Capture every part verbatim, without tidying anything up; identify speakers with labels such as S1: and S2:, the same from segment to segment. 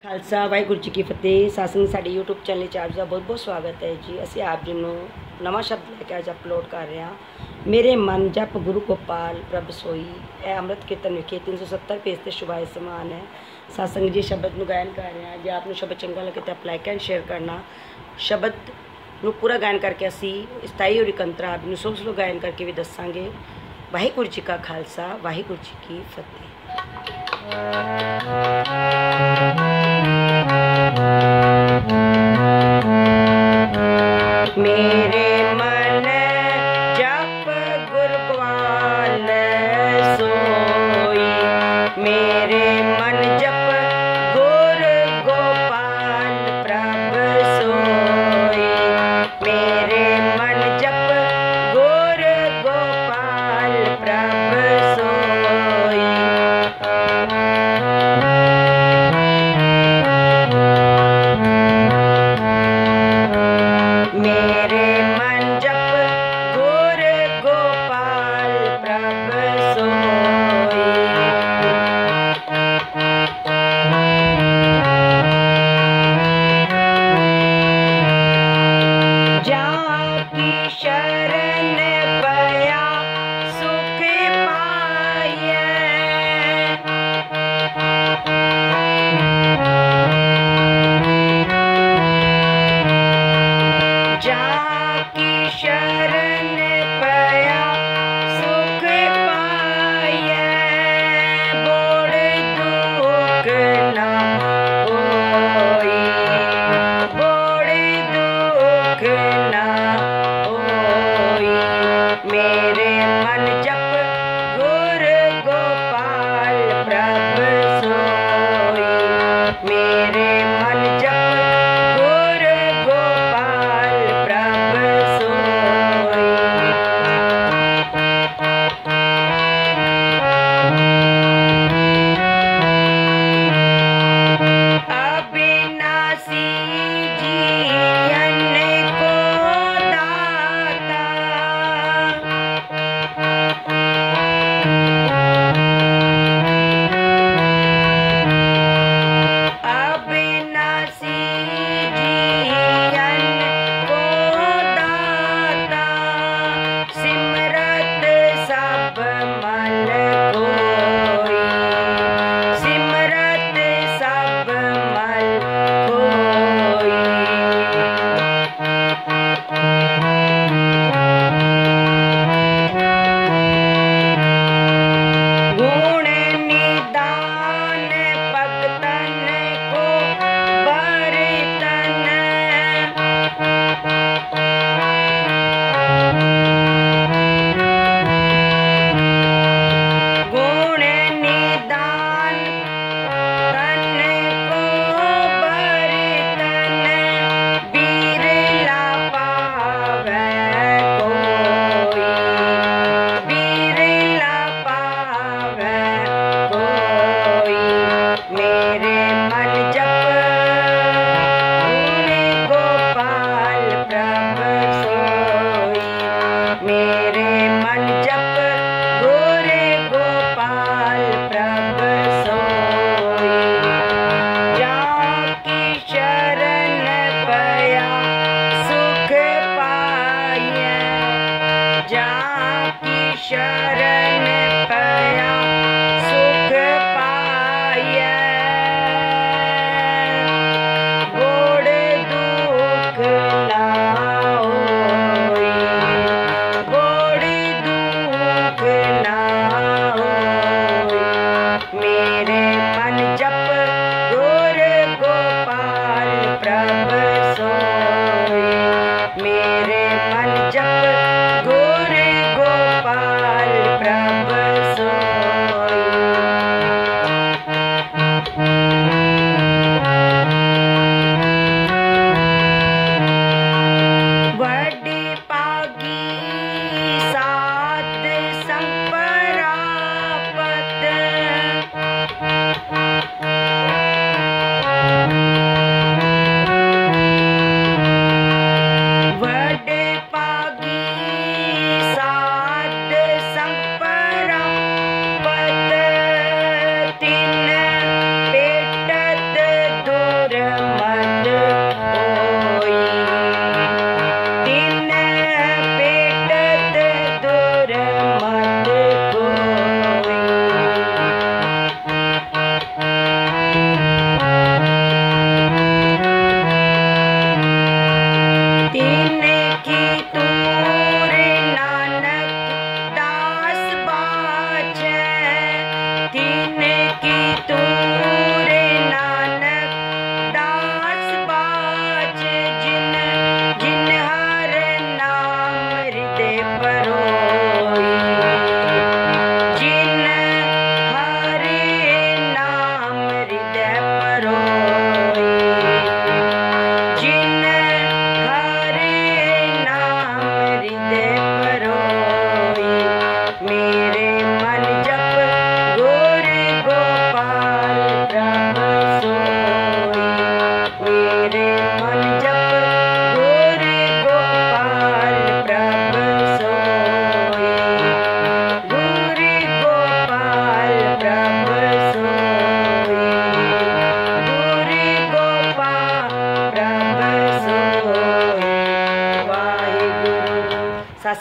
S1: ਖਾਲਸਾ ਵਾਹਿਗੁਰੂ ਜੀ ਕੀ ਫਤਿਹ। ਸਾਸੰਗ ਸਾਡੇ YouTube channel 'ਚ ਆਪ ਜੀ ਦਾ ਬਹੁਤ ਬਹੁਤ ਸਵਾਗਤ ਹੈ ਜੀ। ਅਸੀਂ ਆਪ ਜੀ ਨੂੰ ਨਵਾਂ ਸ਼ਬਦ ਲੈ ਕੇ ਅੱਜ ਅਪਲੋਡ ਕਰ ਰਹੇ ਹਾਂ। ਮੇਰੇ ਮਨ ਜਪ ਗੁਰੂ ਗੋਪਾਲ ਪ੍ਰਭ ਸੋਈ। ਇਹ ਅੰਮ੍ਰਿਤ ਕੀਰਤਨ ਵਿਖੇ तीन सौ सत्तर ਪੇਜ ਤੇ ਸ਼ੁਭਾਏ ਸਮਾਨ ਹੈ। ਸਾਸੰਗ ਜੀ ਸ਼ਬਦ ਨੂੰ ਗਾਇਨ ਕਰ ਰਹੇ ਹਾਂ। ਜੇ ਆਪ ਨੂੰ ਸ਼ਬਦ ਚੰਗਾ ਲੱਗੇ ਤਾਂ ਆਪ ਲਾਈਕ ਐਂਡ ਸ਼ੇਅਰ ਕਰਨਾ। ਸ਼ਬਦ ਨੂੰ ਪੂਰਾ ਗਾਇਨ ਕਰਕੇ ਅਸੀਂ ਸਤਾਈ ਔਰ ਇਕੰਤਰਾ ਆਪ ਨੂੰ ਸਲੋ ਸਲੋ ਗਾਇਨ ਕਰਕੇ ਵੀ ਦੱਸਾਂਗੇ। ਵਾਹਿਗੁਰੂ ਜੀ ਕਾ ਖਾਲਸਾ ਵਾਹਿਗੁਰੂ ਜੀ ਕੀ ਫਤਿਹ। मेरे मन जप गुर गोपाल सोई। मेरे मन जप गुर गोपाल प्रभ सोई। मेरे मन जप गुर गोपाल प्रभ सोई।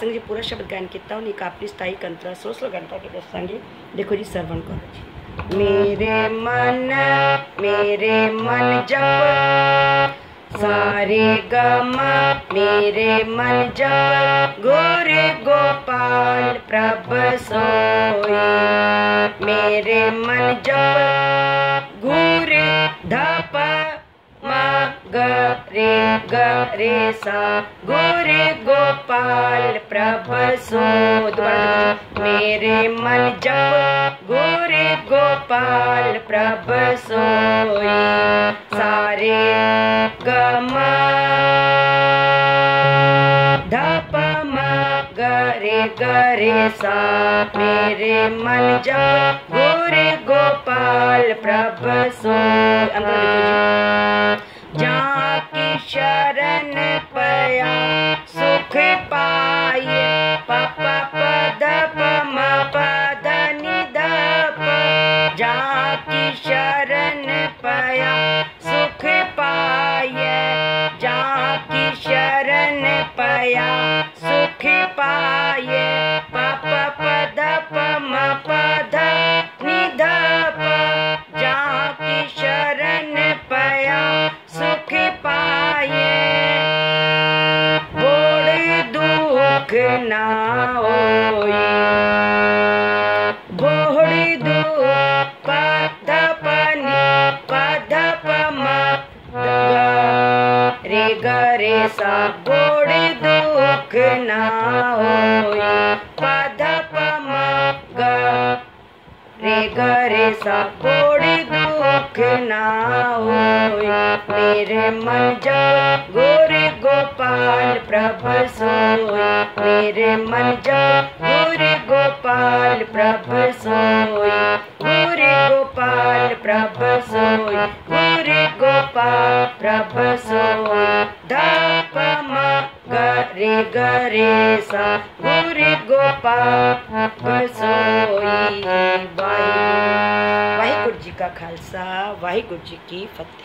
S1: सत्संग जी पूरा शब्द गायन किया उन्हें कापली सताई कंतरा सौ सौ घंटा के दसांगे। देखो जी सरवण करो जी। मेरे मन मेरे मन जप सारे गमा मेरे मन जप गोरे गोपाल प्रभ सोई। मेरे मन जप गोरे धप मा ग रे ग रे सा गोरे गोपाल प्रभ सो। मेरे मन जप गोरे गोपाल प्रभ सोई। सारे गमा धप मा ग रे ग रे सा मेरे मन जप गोरे गोपाल प्रभ सोई। जाकी शरण पया सुख पाए पप पद पम पद निधप। जाकी शरण पया सुख पाए जाकी शरण पया सुख पाए पप पद पम पद निधप। जाकी शरण पया सुख पाए बोड़ दुख ना होई। बोड़ दुख पद पनी पद पम रे ग रे सा बोड़ दुख ना होई। पद पम ग रे ग रे सा बोड़ दुख ना होई। मेरे मन जप गोरे गोपाल प्रभ सोई। मेरे मन जप गोरे गोपाल प्रभ सोई। गोरे गोपाल प्रभ सोई गोरे गोपाल प्रभ सोई। धप म ग रे ग रे सा गोरे गोपाल प्रभ सोई। वाहिगुरु जी का खालसा वाहिगुरु जी की फतेह।